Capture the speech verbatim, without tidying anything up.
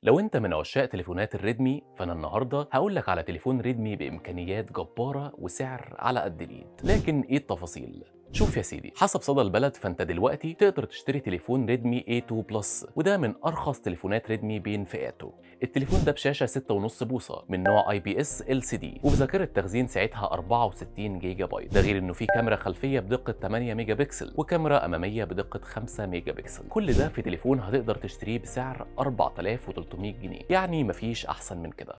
لو انت من عشاق تليفونات الريدمي فانا النهارده هقول لك على تليفون ريدمي بامكانيات جباره وسعر على قد الايد. لكن ايه التفاصيل؟ شوف يا سيدي، حسب صدى البلد فانت دلوقتي تقدر تشتري تليفون ريدمي إيه تو بلس، وده من ارخص تليفونات ريدمي بين فئاته. التليفون ده بشاشه ستة ونص بوصه من نوع اي بي اس ال سي دي، وبذاكره تخزين ساعتها أربعة وستين جيجا بايت. ده غير انه في كاميرا خلفيه بدقه ثمانية ميجا بكسل وكاميرا اماميه بدقه خمسة ميجا بكسل. كل ده في تليفون هتقدر تشتريه بسعر أربعة آلاف وثلاثمية جنيه، يعني مفيش احسن من كده.